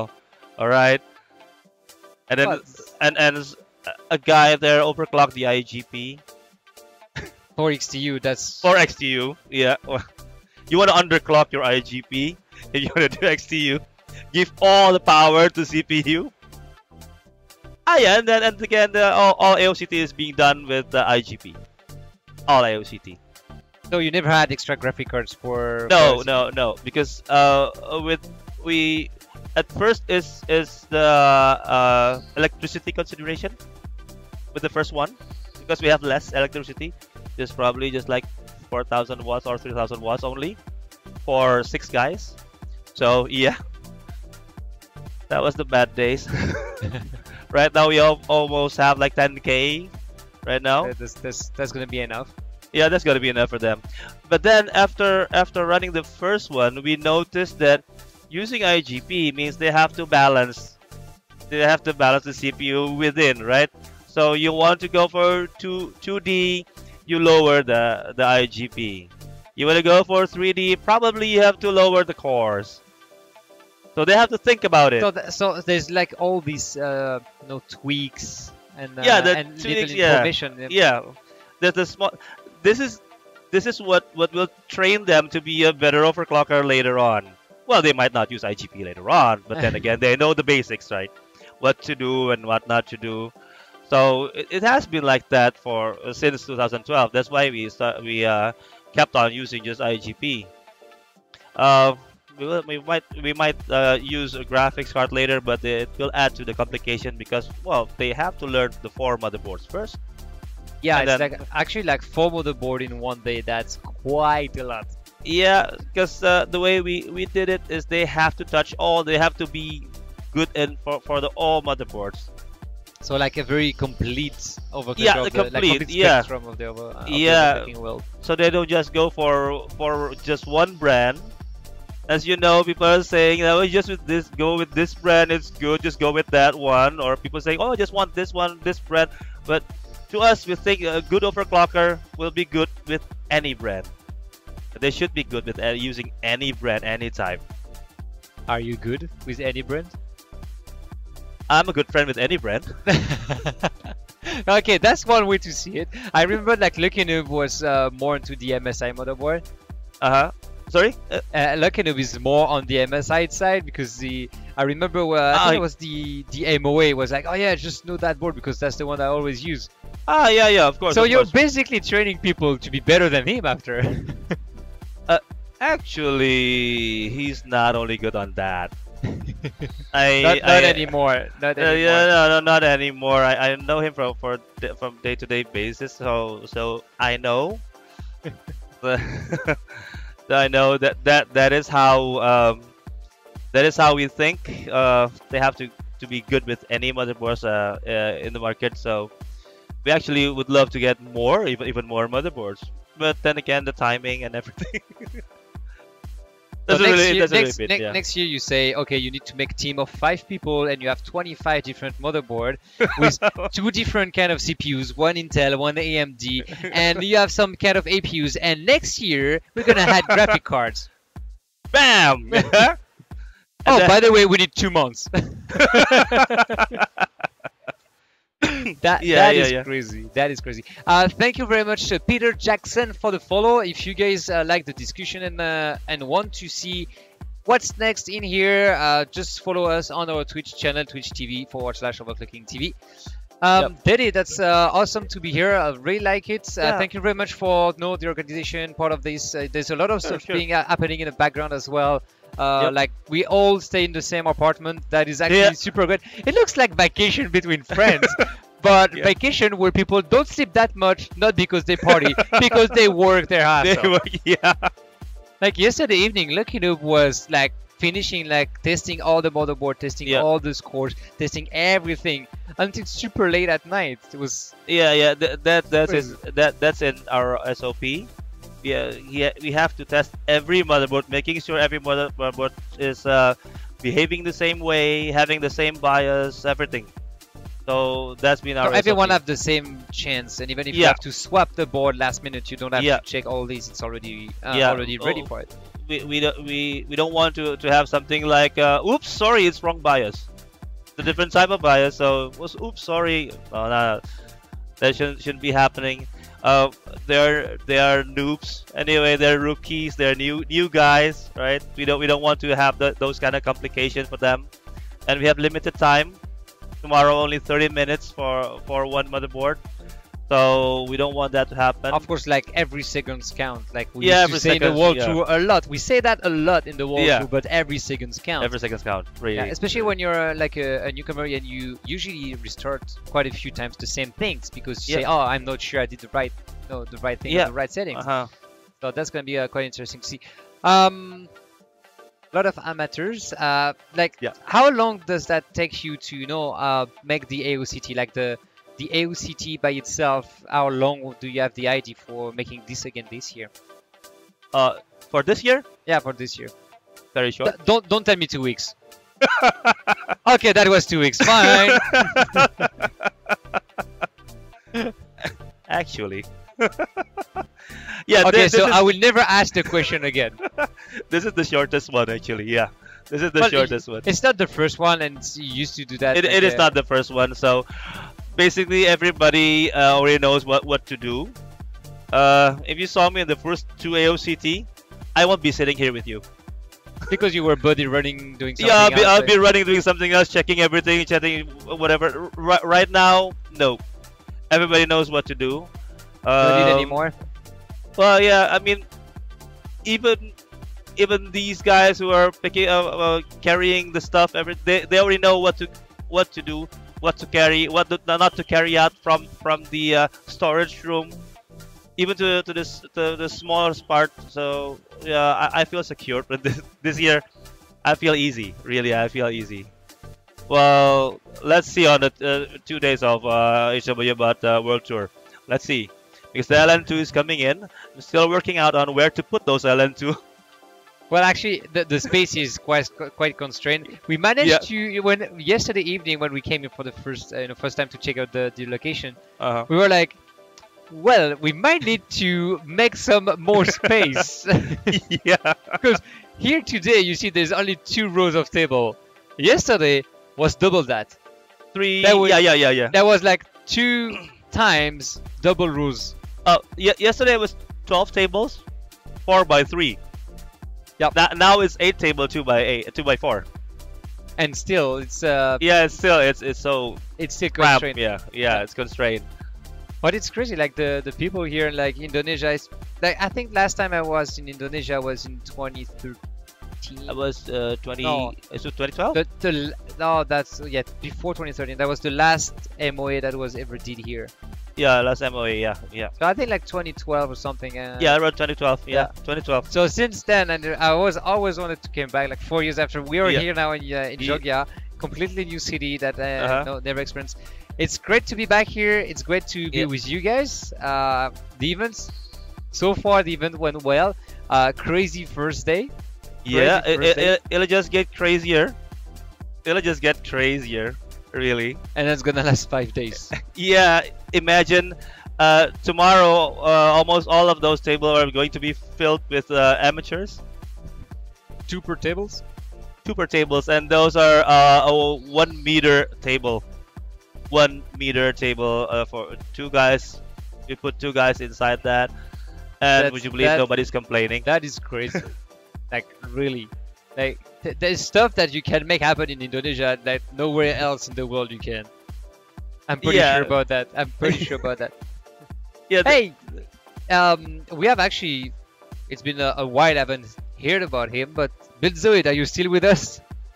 All right, and then But a guy there overclocked the IGP for XTU, that's for XTU. Yeah, you want to underclock your IGP if you want to do XTU. Give all the power to CPU. Ah, yeah, and again, all AOCT is being done with the IGP. All AOCT. so you never had extra graphic cards for No, no, because with we at first is the electricity consideration with the first one, because we have less electricity, just probably just like 4,000 watts or 3,000 watts only for 6 guys. So yeah, that was the bad days. Right now we almost have like 10K right now. That's gonna be enough. Yeah, that's gonna be enough for them. But then after running the first one, we noticed that using IGP means they have to balance the CPU within, right? So you want to go for 2D, you lower the IGP. You want to go for 3D, probably you have to lower the cores. So they have to think about it. So there's like all these tweaks and Yeah, the and tweaks, little yeah. information. Yeah, there's the small. This is what will train them to be a better overclocker later on. Well, they might not use IGP later on, but then again, they know the basics, right? What to do and what not to do. So it has been like that for since 2012. That's why we kept on using just IGP. We might use a graphics card later, but it will add to the complication because, well, they have to learn the 4 motherboards first. Yeah, And it's then- like actually like 4 motherboard in one day. That's quite a lot. Yeah, because the way we did it is they have to touch all. They have to be good in for the all motherboards. So like a very complete overclock. Yeah, of the like complete, complete yeah. spectrum of the Yeah. overclocking world. So they don't just go for just one brand. As you know, people are saying, "Oh, just with this, go with this brand. It's good. Just go with that one." Or people saying, "Oh, I just want this one, this brand." But to us, we think a good overclocker will be good with any brand. They should be good with using any brand, any type. Are you good with any brand? I'm a good friend with any brand. Okay, that's one way to see it. I remember like Lucky Noob was more into the MSI motherboard. Sorry. Lucky Noob is more on the MSI side because I remember I think it was the MOA was like, oh yeah, just know that board because that's the one I always use. Yeah, of course. So of you're course. basically training people to be better than him after. Actually, he's not only good on that. Not anymore. Not anymore. Yeah, no, not anymore. I know him from day-to-day basis, so I know. So I know that is how we think. They have to be good with any motherboards in the market. So we actually would love to get more, even more motherboards. But then again, the timing and everything. So Yeah. next year you say, okay, you need to make a team of 5 people and you have 25 different motherboard with 2 different kind of CPUs, one Intel, one AMD, and you have some kind of APUs. And next year we're gonna add graphic cards. Bam! Oh, by the way, we need 2 months. That is crazy. That is crazy. Thank you very much, Peter Jackson, for the follow. If you guys like the discussion and want to see what's next in here, just follow us on our Twitch channel, twitch.tv/overclocking-TV. Dedy, that's awesome to be here. I really like it. Thank you very much for the organization part of this. There's a lot of stuff being happening in the background as well. Like we all stay in the same apartment. That is actually super good. It looks like vacation between friends. But vacation where people don't sleep that much, not because they party, because they work their ass off. Like yesterday evening, Lucky Noob was like finishing like testing all the motherboard, testing all the scores, testing everything until super late at night. It was that's in our SOP. We have to test every motherboard, making sure every motherboard is behaving the same way, having the same BIOS, everything. So that's been our SOP. Everyone have the same chance, and even if you have to swap the board last minute, you don't have to check all these. It's already ready for it. We don't want to have something like oops, sorry, it's wrong BIOS. a different type of bias. So was oops, sorry. Oh, no, that shouldn't be happening. They are noobs anyway. They're rookies. They're new guys, right? We don't want to have those kind of complications for them, and we have limited time. Tomorrow only 30 minutes for one motherboard, so we don't want that to happen. Of course, like every seconds count. Like we Yeah, used to every say in the second, walkthrough a lot. We say that a lot in the walkthrough, Yeah. but every seconds count. Every seconds count, really. Yeah, especially when you're like a newcomer and you usually restart quite a few times the same things because you say, "Oh, I'm not sure I did the right thing, Yeah. the right settings." Uh-huh. So that's gonna be quite interesting to see. A lot of amateurs. Like, Yeah. how long does that take you to make the AOCT? Like the AOCT by itself. How long do you have the idea for making this again this year? For this year, Yeah, for this year. very short. Don't tell me 2 weeks. Okay, that was 2 weeks. Fine. Actually. Yeah. Okay, this so is, I will never ask the question again. this is the shortest one, actually. Yeah. This is the Well, shortest one. It's not the first one, and you used to do that. It, like, it is not the first one. So basically, everybody already knows what to do. If you saw me in the first 2 AOCT, I won't be sitting here with you. because you were buddy running, doing something. Yeah, else, I'll be running, doing something else, checking everything, checking whatever. Right now, no. Everybody knows what to do. Don't need anymore. Well, yeah, I mean, even these guys who are picking carrying the stuff, they already know what to do, what to carry, not to carry out from the storage room, even to the smallest part. So yeah, I feel secure. But this year, I feel easy. Really, I feel easy. Well, let's see on the 2 days of HWBOT World Tour. Let's see. Because the LN2 is coming in. I'm still working out on where to put those LN2. Well, actually, the space is quite constrained. We managed to yesterday evening when we came in for the first time to check out the location. We were like, well, we might need to make some more space. Yeah. Because here today, you see, there's only 2 rows of table. Yesterday was double that. 3. That was- Yeah. That was like 2 times double rows. Yesterday was 12 tables, 4 by 3. Yep. Now it's 8 table, 2 by 8, 2 by 4. And still, it's Yeah, it's so it's still cramped. constrained. Yeah, it's constrained. But it's crazy, like the people here in like Indonesia is like, I think last time I was in Indonesia was in 2013. That was 20. No. Is it 2012? No, that's before 2013. That was the last MOA that was ever did here. Yeah, last MOA. Yeah. So I think like 2012 or something. Yeah, around 2012. Yeah, 2012. So since then, and I was always wanted to come back. Like 4 years after, we are here now in Jogja, completely new city that never experienced. It's great to be back here. It's great to be with you guys. The events, so far the event went well. Crazy first day. Yeah, Crazy it'll just get crazier. It'll just get crazier, really. And it's gonna last 5 days. Yeah, imagine tomorrow almost all of those tables are going to be filled with amateurs. 2 per tables. 2 per tables, and those are a 1 meter table. 1 meter table for 2 guys. We put 2 guys inside that, and would you believe nobody's complaining? That is crazy. Like really, like there's stuff that you can make happen in Indonesia that nowhere else in the world you can. I'm pretty sure about that. Yeah. Hey, we have actually. It's been a while. I haven't heard about him, but Bill Zoid, are you still with us?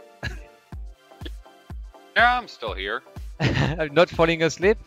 Yeah, I'm still here. Not falling asleep?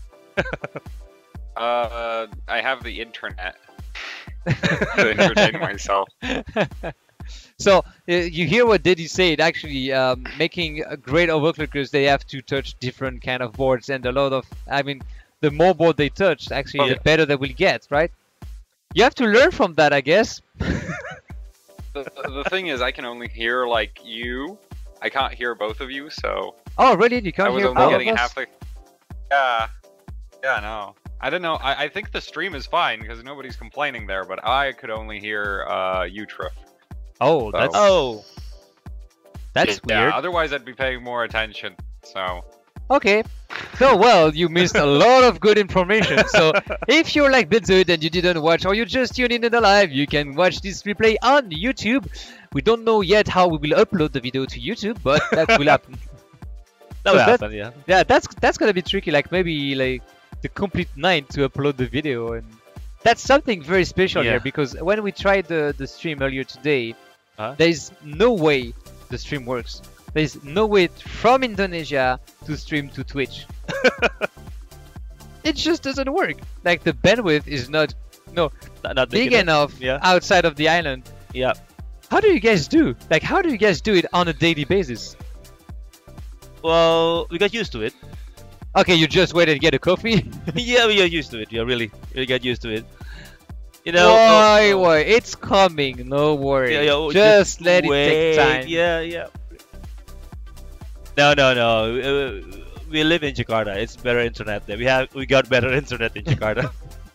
I have the internet to entertain myself. So you hear what Dedy said. Actually, making great overclockers, they have to touch different kind of boards, and a lot of. I mean, the more board they touch, actually, the better they will get, right? You have to learn from that, I guess. The thing is, I can only hear like you. I can't hear both of you, so. Oh, really? You can't I was hear only both getting of us? half the. Yeah, no. I don't know. I think the stream is fine because nobody's complaining there, but I could only hear Utruf. Oh, So- that's weird. Yeah, otherwise I'd be paying more attention. So Okay. So, well, you missed a lot of good information. So, if you're like Bitzoid and you didn't watch or you just tuned in the live, you can watch this replay on YouTube. We don't know yet how we will upload the video to YouTube, but that will happen. That So will that- happen, yeah. Yeah, that's gonna be tricky. Like maybe like the complete night to upload the video, and that's something very special Yeah. here because when we tried the stream earlier today, Huh? there is no way the stream works. There is no way from Indonesia to stream to Twitch. It just doesn't work. Like the bandwidth is not Not big enough Yeah. outside of the island. Yeah. How do you guys do? Like how do you guys do it on a daily basis? Well, we got used to it. Okay, you just wait and get a coffee. Yeah, we got used to it. Yeah, really got used to it. You know. Why? It's coming. No worry. Just let it wait. take time. Yeah. No. We live in Jakarta. It's better internet there. We got better internet in Jakarta.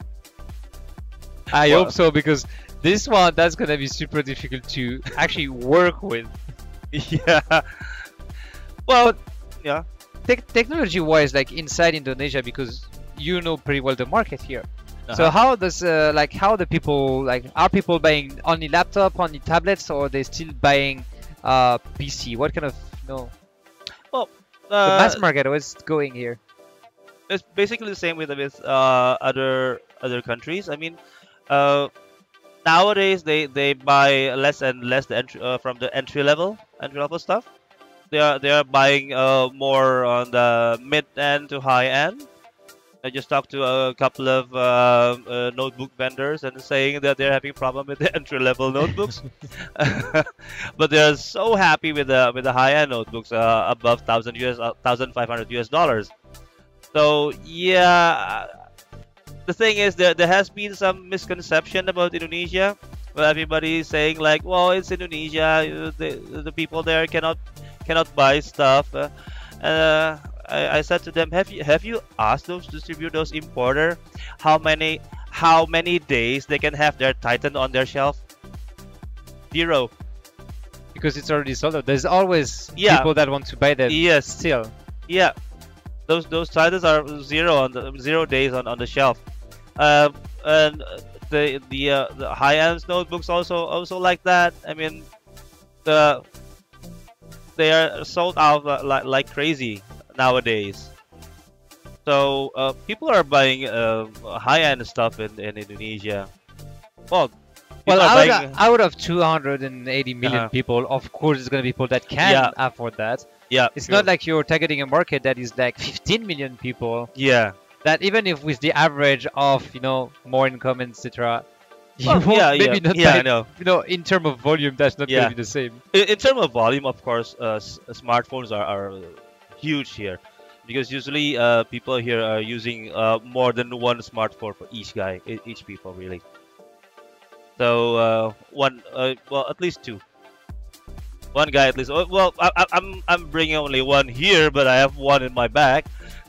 I Well- hope so because this one that's gonna be super difficult to actually work with. Yeah. Well, yeah. Technology-wise, like inside Indonesia, because you know pretty well the market here. So Uh-huh. how does how the people are people buying only laptop, only tablets, or they still buying PC? What kind of the mass market was going here? It's basically the same with other countries. I mean, nowadays they buy less and less from the entry level stuff. They are buying more on the mid end to high end. I just talked to a couple of notebook vendors and saying that they're having problem with the entry level notebooks, but they're so happy with the high end notebooks above $1,500. So yeah, the thing is there has been some misconception about Indonesia. Well, everybody is saying like, well, it's Indonesia, the people there cannot buy stuff. I said to them, have you asked those distributors, importer, how many days they can have their Titan on their shelf? 0. Because it's already sold out. There's always Yeah. people that want to buy them. Yes. Still. Yeah, those Titans are 0 days on the shelf. And the high-end notebooks also like that. I mean, they are sold out like crazy nowadays. So people are buying high-end stuff in Indonesia. Well, Well, people are buying, out of 280 million Uh-huh. people, of course, there's gonna be people that can Yeah. afford that. yeah, It's true. not like you're targeting a market that is like 15 million people. Yeah. That even if with the average of more income, etc., you Well, won't maybe not yeah, buy I know. in terms of volume, that's not Yeah. gonna be the same. In terms of volume, of course, smartphones are huge here, because usually people here are using more than one smartphone for each people really. So one, well, at least 2. One guy at least. Well, I'm bringing only one here, but I have one in my bag.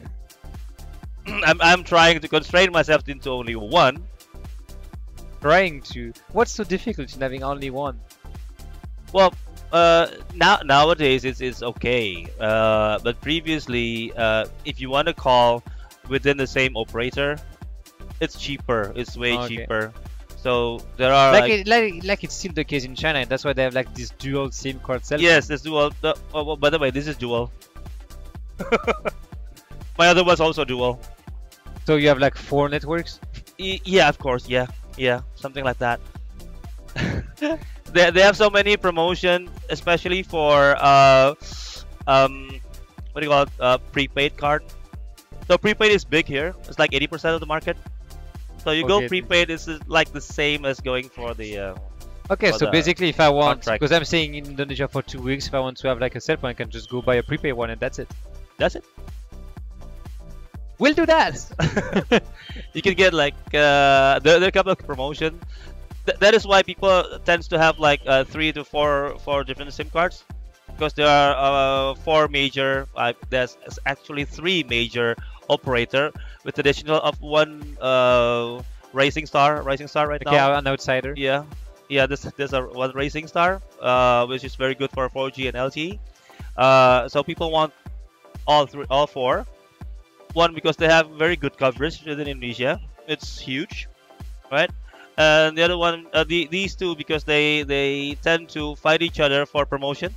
I'm trying to constrain myself into only one. Trying to. What's so difficult in having only one? Well, nowadays it's okay. But previously, if you want to call within the same operator, it's cheaper. It's way Okay. cheaper. So there are Like it's still the case in China, and that's why they have like this dual SIM card cell phone. yes, this dual. Oh, by the way, this is dual. My other one's also dual. So you have like 4 networks. Yeah, of course. Yeah, something like that. They have so many promotion, especially for what do you call it? Prepaid card. So prepaid is big here. It's like 80% of the market. So you go Okay. prepaid, is like the same as going for the. Okay, For so the basically, if I want, contract. because I'm staying in Indonesia for 2 weeks, if I want to have like a cell phone, I can just go buy a prepaid one, and that's it. That's it. We'll do that. You can get like there are a couple of promotion. That is why people tends to have like 3 to 4 different SIM cards, because there are 4 major. There's actually 3 major operator with additional of 1 Rising Star right Okay, now. I'm an outsider. Yeah, there's a 1 Rising Star, which is very good for 4G and LTE. So people want all four. One, because they have very good coverage in Indonesia. It's huge, right? And the other one, these two, because they tend to fight each other for promotion.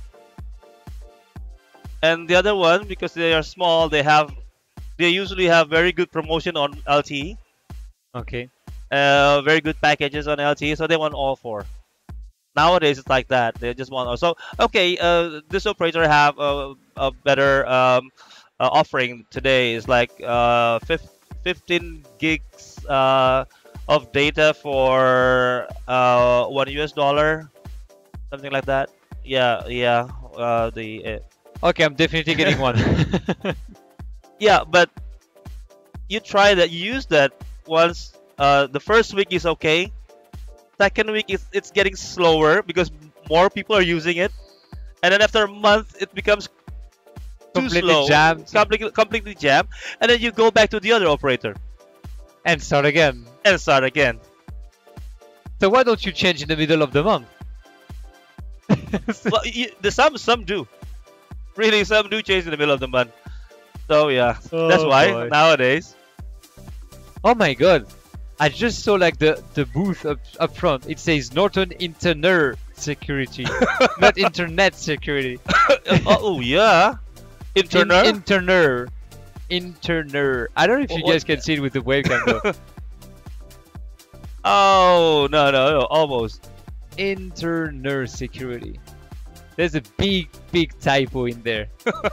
And the other one, because they are small, they usually have very good promotion on LTE. Okay. Very good packages on LTE, so they want all four. Nowadays it's like that. They just want so okay. This operator have a better offering today. Is like 15 gigs of data for $1, something like that. Yeah, yeah. Okay, I'm definitely getting one. Yeah, but you try that. You use that once. The first week is okay. Second week it's getting slower because more people are using it, and then after a month it becomes too Completely slow, jammed. completely jammed, and then you go back to the other operator And start again. and start again. So why don't you change in the middle of the month? Well, some do, really, some do change in the middle of the month. So yeah, that's Oh, why boy. nowadays. Oh my god. I just saw like the booth up front. It says Norton Internet Security, not Internet Security. Oh yeah, internal. Interner. I don't know if you guys can see it with the webcam though. Oh no, almost. Interner Security. There's a big typo in there.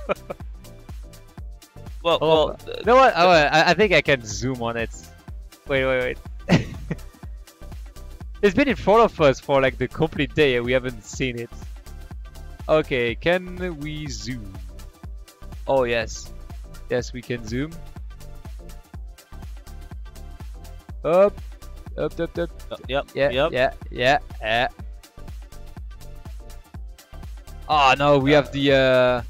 Well, Oh, you know what? Oh, I think I can zoom on it. Wait. It's been in front of us for like the complete day and we haven't seen it. Okay, can we zoom? Oh yes. Yes, we can zoom. Up. Yep. Yeah. Oh no, we have the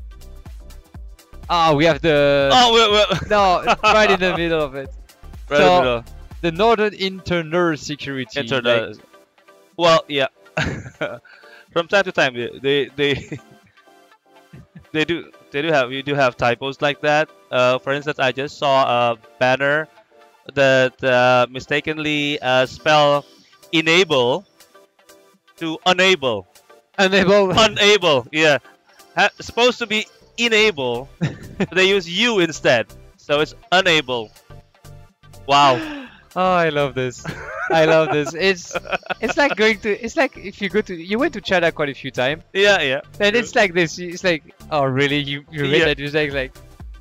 we have the Oh, no, it's right in the middle of it. right So- in the middle. The Northern Internet Security. Internet. like- Well, yeah. From time to time, they they do have, you do have typos like that. For instance, I just saw a banner that mistakenly spell enable to unable. Unable. Unable, yeah. Supposed to be enable, but they use U instead, so it's unable. Wow. Oh, I love this. I love this. It's like going to. It's like if you went to China quite a few times, Yeah. and it's like this. It's like, oh really? You read Yeah. that? It's like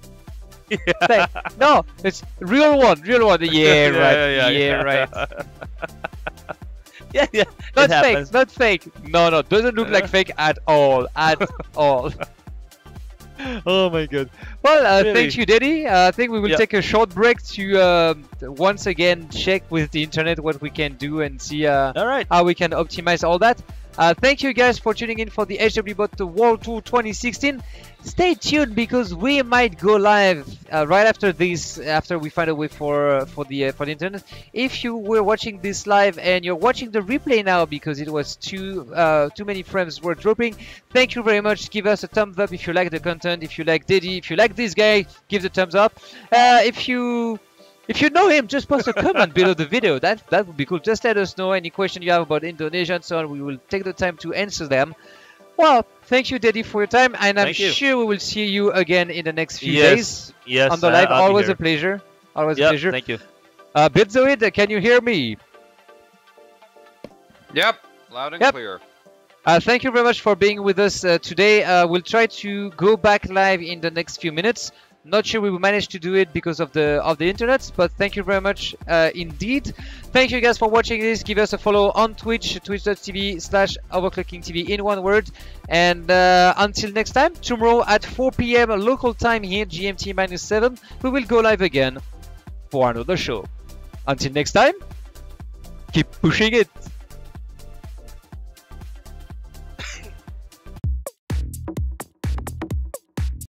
no, it's real one. Yeah, right. Yeah, right. Yeah. It Not happens. fake. Not fake. No. Doesn't look like fake at all. At all. Oh my god. Well, Really? thank you, Dedy. I think we will Yeah. take a short break to once again check with the internet what we can do and see All right. how we can optimize all that. Thank you guys for tuning in for the HWBOT World Tour 2016. Stay tuned because we might go live right after this, after we find a way for the internet. If you were watching this live and you're watching the replay now because it was too many frames were dropping, thank you very much. Give us a thumbs up if you like the content. If you like Dedy, if you like this guy, give the thumbs up. If you know him, just post a comment below the video. That would be cool. Just let us know any question you have about Indonesia and so on. We will take the time to answer them. Well, thank you, Dedy, for your time, and I'm Thank you. sure we will see you again in the next few days Yes. on the live. I'll be Always here. a pleasure. Always a Yep, pleasure. Thank you. Bitzoid, can you hear me? Yep, loud and Yep. clear. Thank you very much for being with us today. We'll try to go back live in the next few minutes. Not sure we will manage to do it because of the internet, but thank you very much indeed. Thank you guys for watching this. Give us a follow on Twitch, twitch.tv/OverClocking-TV in one word. And until next time, tomorrow at 4 p.m. local time here, GMT-7, we will go live again for another show. Until next time, keep pushing it.